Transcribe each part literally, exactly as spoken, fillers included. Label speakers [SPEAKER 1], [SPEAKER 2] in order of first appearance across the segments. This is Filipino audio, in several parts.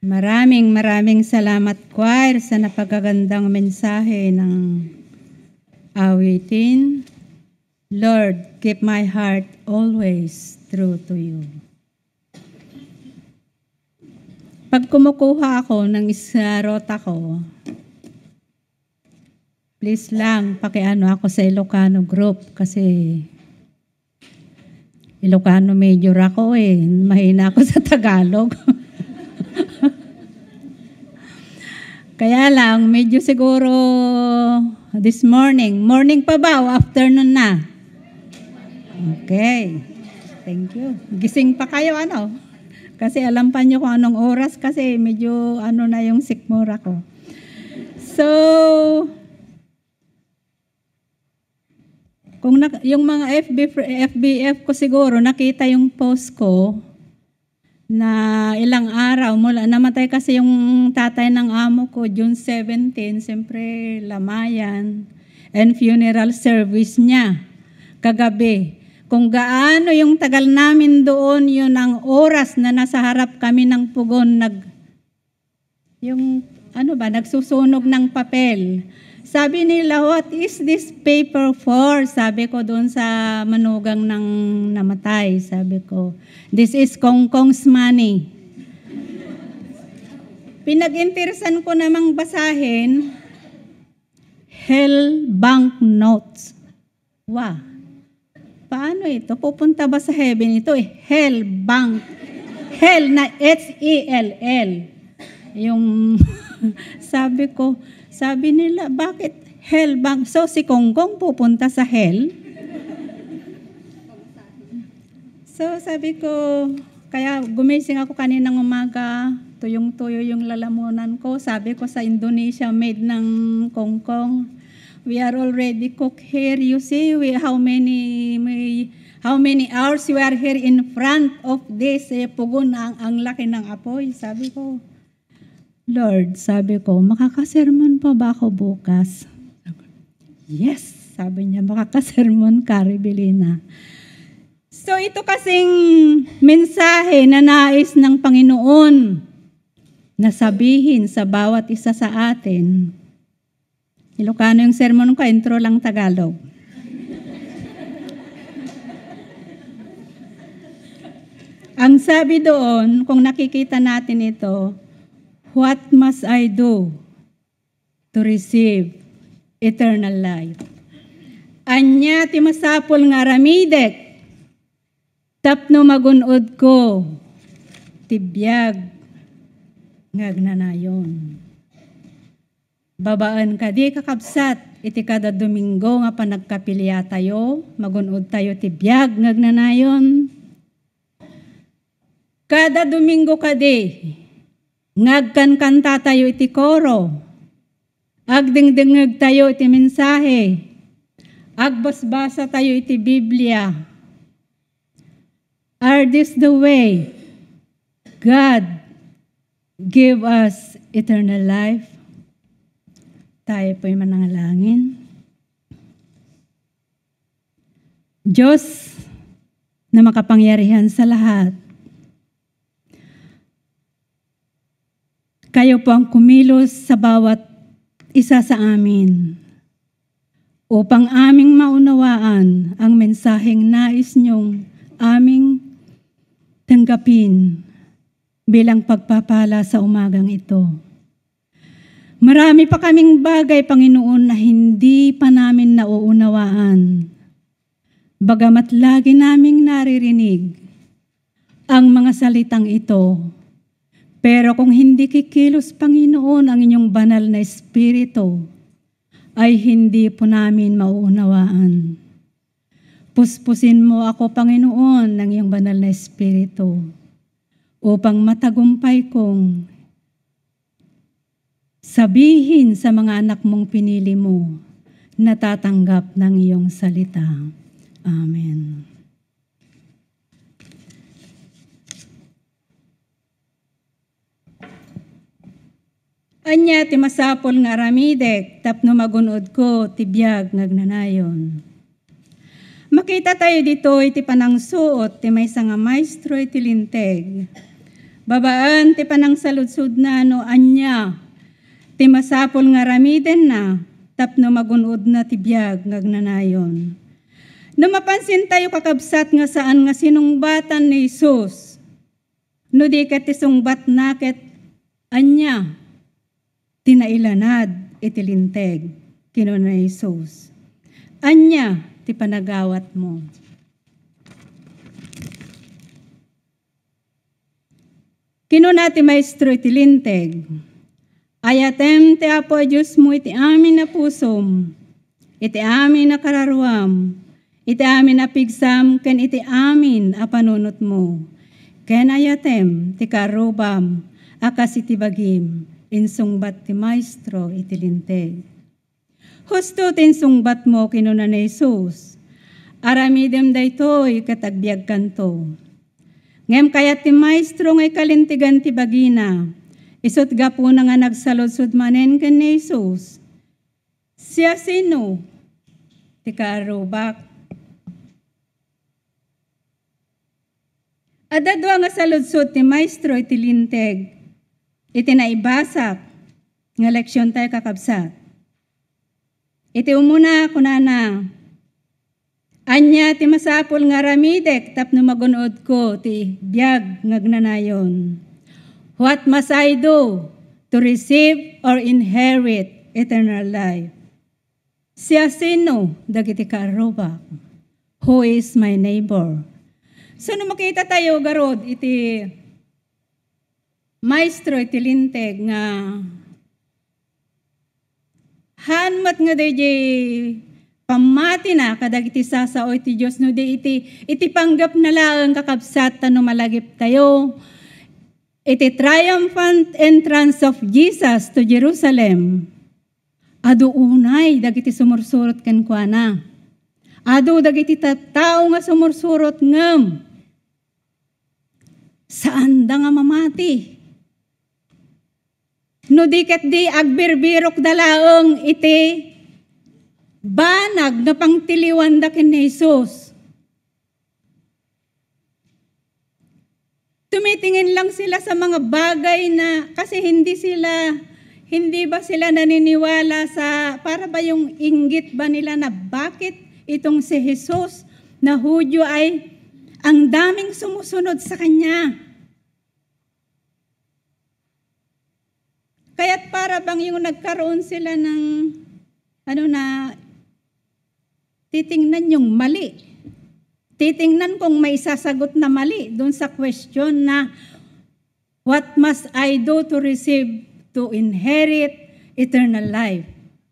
[SPEAKER 1] Maraming maraming salamat, choir, sa napagagandang mensahe ng awitin. Lord, keep my heart always true to you. Pag kumukuha ako ng isarota ko, please lang, pakiano ako sa Ilocano group kasi Ilocano major ako eh. Mahina ako sa Tagalog. Kaya lang, medyo siguro this morning. Morning pa ba o afternoon na? Okay. Thank you. Gising pa kayo ano? Kasi alam pa nyo kung anong oras kasi medyo ano na yung sikmura ko. So, kung na, yung mga F B, F B F ko siguro, nakita yung post ko na ilang araw, mula, namatay kasi yung tatay ng amo ko, June seventeenth, siyempre lamayan, and funeral service niya, kagabi. Kung gaano yung tagal namin doon, yun ang oras na nasa harap kami ng pugon, nag, yung, ano ba, nagsusunog ng papel. Sabi nila, what is this paper for? Sabi ko doon sa manugang ng namatay. Sabi ko, this is Kong Kong's money. Pinag-interesan ko namang basahin, Hell Bank Notes. Wow. Paano ito? Pupunta ba sa heaven ito? Eh, Hell Bank. Hell na H E L L. Yung sabi ko, sabi nila, bakit hell bank? So, si Kongkong pupunta sa hell? So, sabi ko, kaya gumising ako kaninang umaga, tuyong-tuyo yung lalamunan ko. Sabi ko sa Indonesia, made ng Kongkong. We are already cooked here. You see, we, how many may, how many hours we are here in front of this. Eh, pugon ang, ang laki ng apoy. Sabi ko, Lord, sabi ko, makakasermon pa ba ako bukas? Yes, sabi niya, makakasermon ka, Rebelina. So ito kasing mensahe na nais ng Panginoon na sabihin sa bawat isa sa atin. Ilocano yung sermon ko, intro lang Tagalog. Ang sabi doon, kung nakikita natin ito, what must I do to receive eternal life? Anya ti masapol nga aramidek, tapno magunod ko, tibiyag ngagnanayon. Babaan ka di kakabsat, iti kada Domingo nga panagkapilya tayo, magunod tayo tibiyag ngagnanayon. Kada Domingo ka di, ngagkan kanta tayo iti koro, agdingdingag tayo iti mensahe, agbasbasa tayo iti Biblia. Are this the way God give us eternal life? Tayo po'y mananalangin. Diyos na makapangyarihan sa lahat, kayo po ang kumilos sa bawat isa sa amin upang aming maunawaan ang mensaheng nais niyong aming tanggapin bilang pagpapala sa umagang ito. Marami pa kaming bagay, Panginoon, na hindi pa namin nauunawaan. Bagamat lagi naming naririnig ang mga salitang ito, pero kung hindi kikilos, Panginoon, ang inyong banal na espiritu, ay hindi po namin mauunawaan. Puspusin mo ako, Panginoon, ng iyong banal na espiritu, upang matagumpay kong sabihin sa mga anak mong pinili mo na tatanggap ng iyong salita. Amen. Anya ti masapol nga aramidek, tapno magunod ko, tibiyag ngagnanayon. Makita tayo dito iti panangsuot, ti maysa nga maestro iti linteg. Babaan ti panang saludsud na no anya, ti masapol nga ramiden na, tapno magunod na ti biyag ngagnanayon. No mapansin tayo kakabsat nga saan nga sinungbatan ni Jesus, no di kat ti sungbat naket anya, tinailanad itilinteg kino na Jesus. Anya ti panagawat mo. Kino na ti maestro itilinteg. Ayatem ti apo Diyos mo iti amin na pusom, iti amin na kararuam, iti amin na pigsam, ken iti amin a panunot mo. Ken ayatem ti karubam, akas iti bagim, insungbat ti maestro itilinteg. Husto tin sungbat mo kinuna ni Jesus, aramidem daytoy katagbiag kanto. Ngem kayat ti maestro ngay kalintigan ti bagina, isot gapo na nga nagsaludsud manen ken ni Jesus. Siya sino? Ti karubak. Adadwa nga saludsud ti maestro iti linteg, iti naibasak, nga leksyon tayo kakabsat. Iti umuna kunana, anya ti masapol nga ramidek tapno magunod ko ti biyag ngagnanayon. What must I do to receive or inherit eternal life? Siya sino? Dagiti karubak. Who is my neighbor? So no makita tayo garod iti maestro iti linteg nga hanmat nga dahi pamati na kadag iti sasao iti Diyos no di iti iti panggap na lang kakabsat no malagip tayo iti triumphant entrance of Jesus to Jerusalem. Adu unay dagiti sumursurot ken kuana. Adu dagiti tattao nga sumursurot ngem. Saan da nga mamati? No di ket di agbirbirok dalaeng iti banag na pangtiliwan da ken Jesus. Tumitingin lang sila sa mga bagay na kasi hindi sila hindi ba sila naniniwala sa para ba yung inggit ba nila na bakit itong si Jesus na Hudyo ay ang daming sumusunod sa kanya. Kaya't para bang yung nagkaroon sila ng ano na titingnan yung mali. Titingnan kung may sasagot na mali doon sa question na what must I do to receive, to inherit eternal life?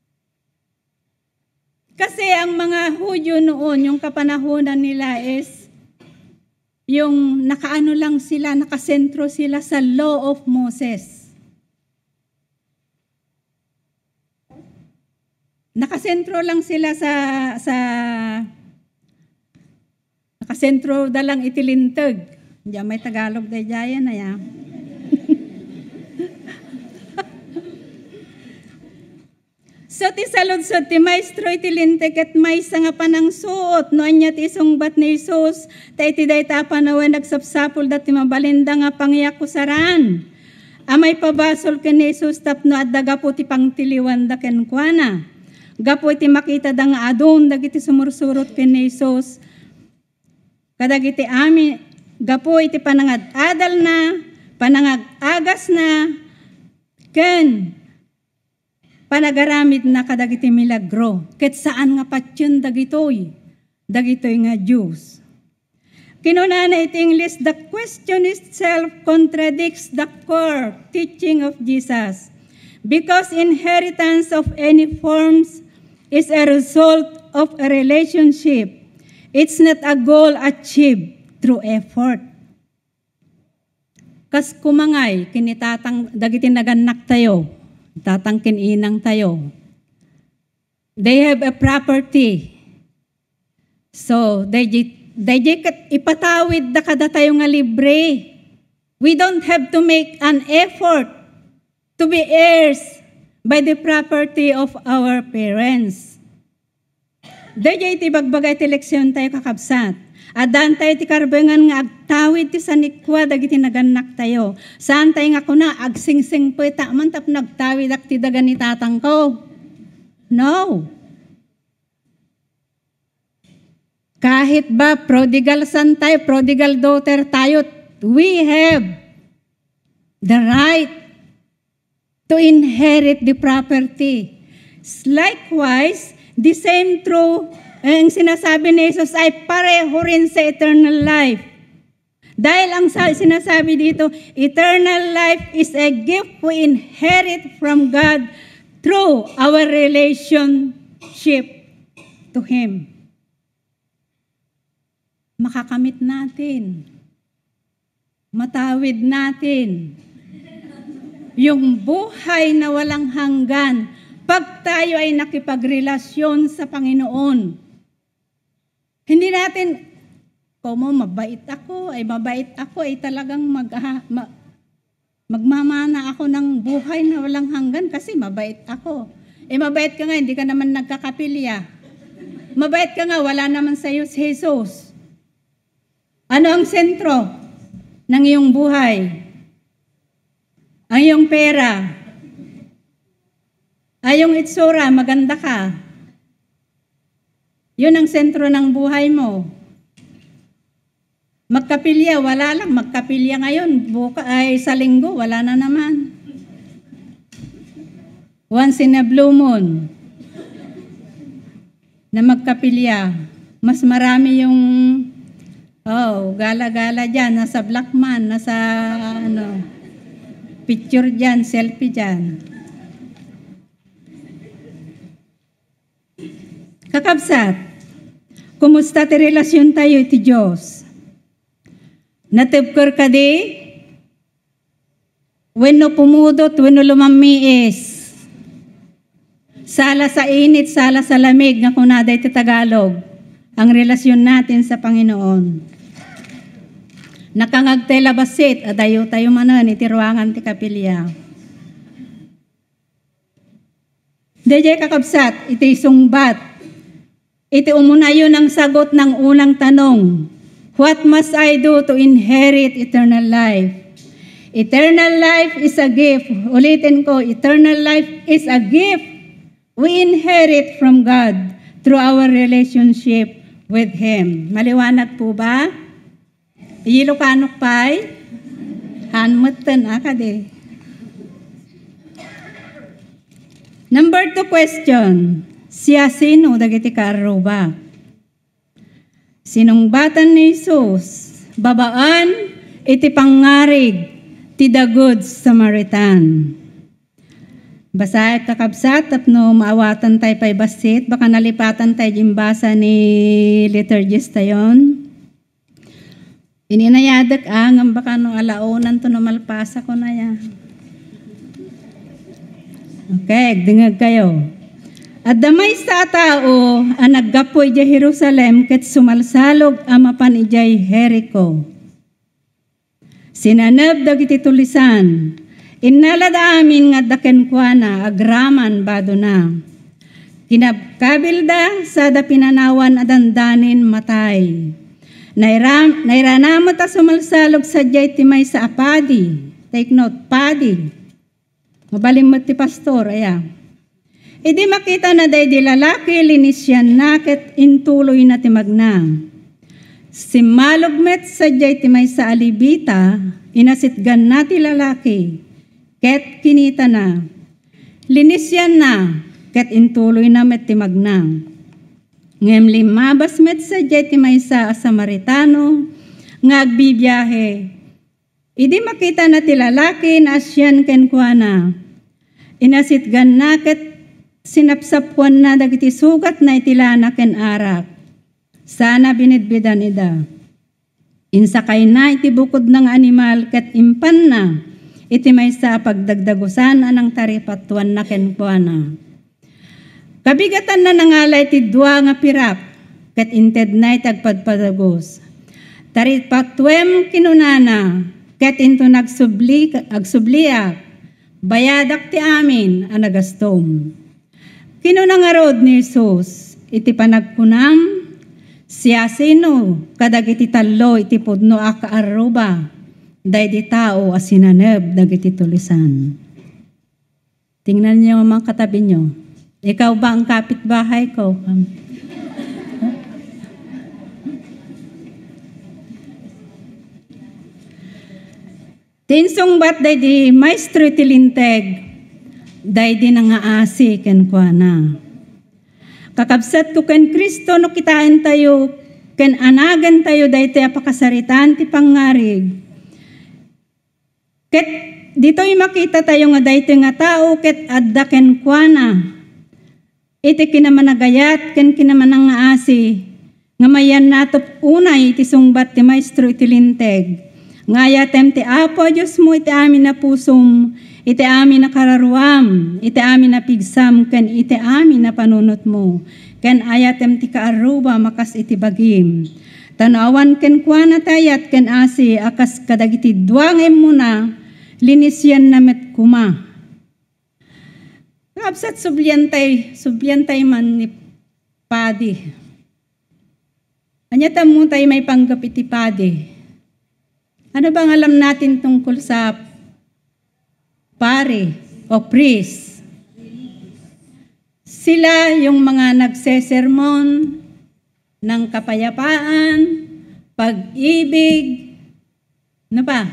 [SPEAKER 1] Kasi ang mga Hudyo noon, yung kapanahunan nila is yung nakaano lang sila, nakasentro sila sa law of Moses. Nakasentro lang sila sa sa nakasentro dalang itilintag. Diyan may Tagalog day jayan na ya. So ti saludsod ti maestro itilintag at may nga panang suot no anya ti isungbat ni Jesus ta iti dayta panawen nagsapsapol dati mabalinda nga pangyak kusaran. Amay pabasol ken ni Jesus tapno adda gapo ti pangtiliwan da ken kuana. Gapo iti makita da nga adun dagiti sumursurot ken ni Jesus. Kadagiti amin gapo iti panangad adal na, panangag agas na ken panagaramid na kadagiti milagro. Ket saan nga patyon dagitoy? Dagitoy nga Diyos. Kinunana iti English, the question itself contradicts the core teaching of Jesus. Because inheritance of any forms is a result of a relationship. It's not a goal achieved through effort. Kas kumangay, kinitatang dagiti naganak tayo, tatangkin inang tayo. They have a property. So, they they ipatawid da kada tayo nga libre. We don't have to make an effort to be heirs by the property of our parents. Dahil iti bagbagay ti leksyon tayo kakabsat. Adan tayo ti karbengan nga agtawid ti sanikwa dagiti naganak tayo. Saan tayo nga kuna agsingsing po ita man tap nagtawid ak ti dagan ni tatang ko. No. Kahit ba prodigal son tayo, prodigal daughter tayo, we have the right to inherit the property. Likewise, the same true ang sinasabi ni Jesus ay pareho rin sa eternal life. Dahil ang sinasabi dito, eternal life is a gift we inherit from God through our relationship to Him. Makakamit natin. Matawid natin. Yung buhay na walang hanggan pag tayo ay nakipagrelasyon sa Panginoon. Hindi natin, como mabait ako, ay mabait ako, ay talagang mag, ah, ma, magmamana ako ng buhay na walang hanggan kasi mabait ako. Eh mabait ka nga, hindi ka naman nagkakapilya. Mabait ka nga, wala naman sa iyo si Jesus. Ano ang sentro ng iyong buhay? Ang iyong pera. Ay yung itsura, maganda ka. Yun ang sentro ng buhay mo. Magkapilya, wala lang. Magkapilya ngayon, buka, ay sa linggo, wala na naman. Once in a blue moon, na magkapilya. Mas marami yung, oh, gala-gala dyan, nasa Blackman, nasa, ano, picture dyan, selfie dyan. Kakabsat, kumusta ti relasyon tayo iti Diyos? Natibkar ka di? Wenno pumudot, wenno lumamiis. Sala sa init, sala sa lamig, nga kunada iti Tagalog, ang relasyon natin sa Panginoon. Nakangagtela basit, adayo tayo manan, iti ruangan ti kapilya. Dejay kakabsat, iti sungbat, iti umunayo ng sagot ng unang tanong, what must I do to inherit eternal life? Eternal life is a gift. Ulitin ko, eternal life is a gift we inherit from God through our relationship with Him. Maliwanag po ba? Iyilokanok pa'y? Hanmutan akade. Number two question. Siya sino dagiti karuba? Sinong batan ni Jesus? Babaan iti pangarig ti the good Samaritan. Basa kakabsat tapno maawatan tayo pa'y basit, baka nalipatan tayo jimbasa ni liturgist tayon. Ininayadak ang ang baka no alaonan to numalpasa ko na ya. Okay, dingag kayo. At damay sa tao ang naggapoy di Jerusalem ket sumalsalog amapan ijay Jericho. Sinanab dagiti tulisan, innalada amin nga daken kuana agraman bado na. Kinabkabilda sa da pinanawan adandanin matay. Nairam, nairanamot a sumalsalog sa jay timay sa apadi. Take note, padi. Mabalimot ti pastor, aya. Idi makita na day di lalaki, linisyan naket intuloy na timagna. Simalugmet sa jay timay sa alibita, inasitgan na ti lalaki, ket kinita na. Linisyan na, ket intuloy na met timagna. Ngem limabas met sa jay timay sa Samaritano, nga agbibiyahe. Idi makita na ti lalaki, nasyan ken kuana. Inasitgan na ket sinapsapwan na dagiti sugat na itilana ken arak. Sana binidbidan ida. Insakay na iti bukod ng animal ket impan na iti maysa pagdagdagusan anang taripatuan na ken kuana. Kabigatan na nangalay ti dua nga pirak ket inted na itagpadpadagos. Taripatuem kinunana ket into nagsubli agsubliak bayadak ti amin a nagastom. Kinunangarod ni Jesus, iti panagkunam, Siya sino kadagiti talo iti pudno a kaaruba daydi tao a sinaneb dagiti tulisan. Tingnan niyo ang mga katabi niyo. Ikaw ba ang kapitbahay ko? Tinsong bat daydi maestro tilinteg daydi nangaasi ken kuana. Kakabsat ko ken Kristo no kitaan tayo, ken anagan tayo dahi tayo pakasaritaan ti pangarig. Ket dito'y makita tayo nga dahi tayo nga tao, ket adda ken kuana. Iti kinamanagayat, ken kinamanangaasi, nga mayan natop unay iti sungbat ti maestro iti linteg. Ngaya tem ti Apo Diyos mo iti amin na pusum, iti amin na kararuam, iti amin na pigsam, ken iti amin na panunot mo. Ken ayatem ti kaaruba makas iti bagim. Tanawan ken kuana tayat ken asi akas kadagiti duangem mo na linisyan na met kuma. Kapsat subyantay, subyantay man ni padi. Anyata mo tayo may panggap iti padi. Ano bang alam natin tungkol sa pare o priest? Sila yung mga nagsesermon ng kapayapaan, pag-ibig, ano pa?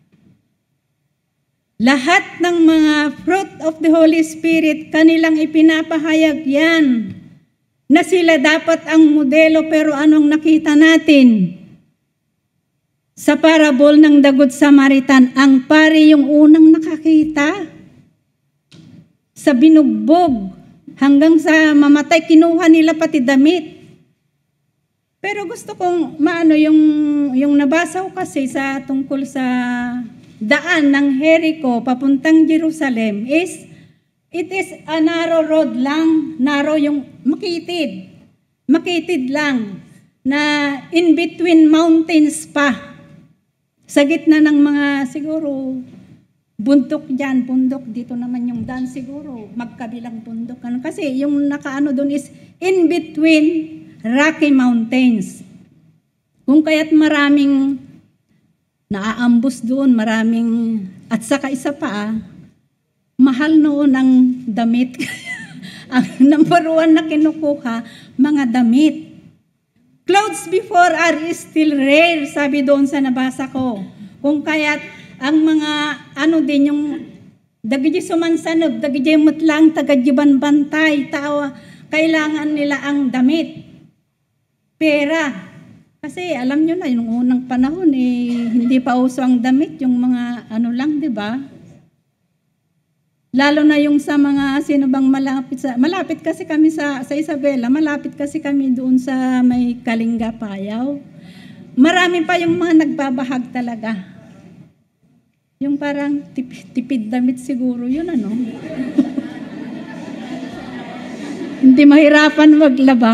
[SPEAKER 1] Lahat ng mga fruit of the Holy Spirit, kanilang ipinapahayag yan na sila dapat ang modelo, pero anong nakita natin? Sa parabol ng Dagot Samaritan, ang pari yung unang nakakita. Sa binugbog, hanggang sa mamatay, kinuha nila pati damit. Pero gusto kong maano yung, yung nabasa ko kasi sa tungkol sa daan ng Jericho papuntang Jerusalem is, it is a narrow road lang, narrow yung makitid. Makitid lang, na in between mountains pa. Sa gitna ng mga siguro bundok dyan, bundok dito naman yung daan siguro, magkabilang bundok. Ano? Kasi yung nakaano doon is in between rocky mountains. Kung kaya't maraming naaambus doon, maraming, at saka isa pa, mahal noon ang damit. Ang number one na kinukuha, mga damit. Clothes before are still rare, sabi doon sa nabasa ko. Kung kaya't ang mga ano din yung dagiti sumansanod, dagiti mutlang tagadjiban bantay, tao, kailangan nila ang damit. Pera. Kasi alam nyo na, yung unang panahon, eh, hindi pa uso ang damit, yung mga ano lang, di ba? Lalo na yung sa mga sino bang malapit sa, malapit kasi kami sa, sa Isabela, malapit kasi kami doon sa may Kalinga, Payaw. Marami pa yung mga nagbabahag talaga. Yung parang tipid, tipid damit siguro yun, ano? Hindi mahirapan maglaba.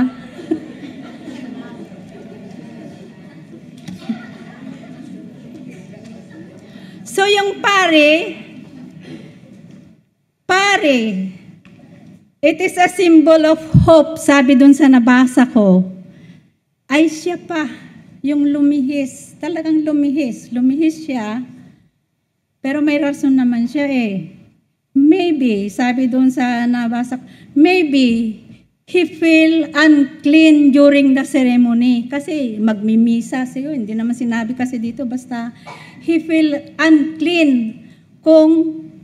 [SPEAKER 1] So yung pare, pare, it is a symbol of hope, sabi dun sa nabasa ko. Ay siya pa, yung lumihis, talagang lumihis, lumihis siya, pero may rason naman siya eh. Maybe, sabi dun sa nabasa ko, maybe he feel unclean during the ceremony. Kasi magmimisa siya, hindi naman sinabi kasi dito, basta he feel unclean kung